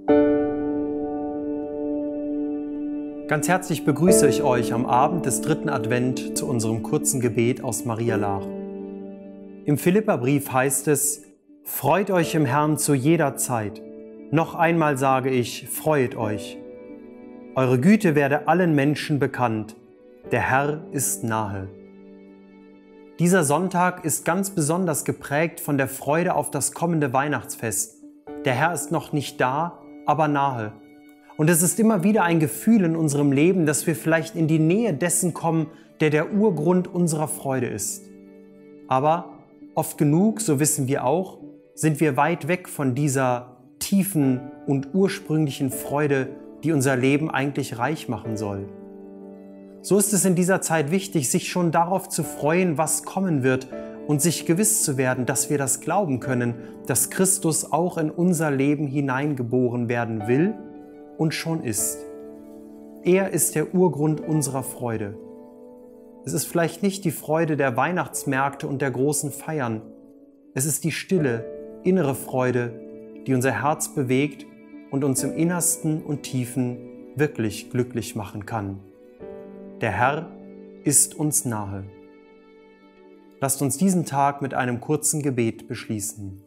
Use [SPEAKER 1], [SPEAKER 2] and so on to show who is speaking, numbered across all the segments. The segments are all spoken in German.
[SPEAKER 1] Ganz herzlich begrüße ich euch am Abend des 3. Advent zu unserem kurzen Gebet aus Maria Laach. Im Philipperbrief heißt es: Freut euch im Herrn zu jeder Zeit. Noch einmal sage ich, freut euch. Eure Güte werde allen Menschen bekannt. Der Herr ist nahe. Dieser Sonntag ist ganz besonders geprägt von der Freude auf das kommende Weihnachtsfest. Der Herr ist noch nicht da, aber nahe. Und es ist immer wieder ein Gefühl in unserem Leben, dass wir vielleicht in die Nähe dessen kommen, der der Urgrund unserer Freude ist. Aber oft genug, so wissen wir auch, sind wir weit weg von dieser tiefen und ursprünglichen Freude, die unser Leben eigentlich reich machen soll. So ist es in dieser Zeit wichtig, sich schon darauf zu freuen, was kommen wird und sich gewiss zu werden, dass wir das glauben können, dass Christus auch in unser Leben hineingeboren werden will und schon ist. Er ist der Urgrund unserer Freude. Es ist vielleicht nicht die Freude der Weihnachtsmärkte und der großen Feiern. Es ist die stille, innere Freude, die unser Herz bewegt und uns im Innersten und Tiefen wirklich glücklich machen kann. Der Herr ist uns nahe. Lasst uns diesen Tag mit einem kurzen Gebet beschließen.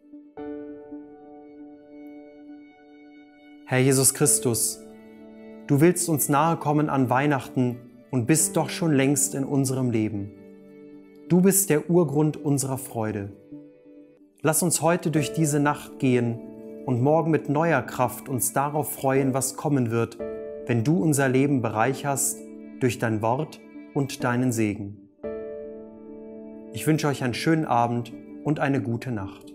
[SPEAKER 1] Herr Jesus Christus, du willst uns nahe kommen an Weihnachten und bist doch schon längst in unserem Leben. Du bist der Urgrund unserer Freude. Lass uns heute durch diese Nacht gehen und morgen mit neuer Kraft uns darauf freuen, was kommen wird, wenn du unser Leben bereicherst durch dein Wort und deinen Segen. Ich wünsche euch einen schönen Abend und eine gute Nacht.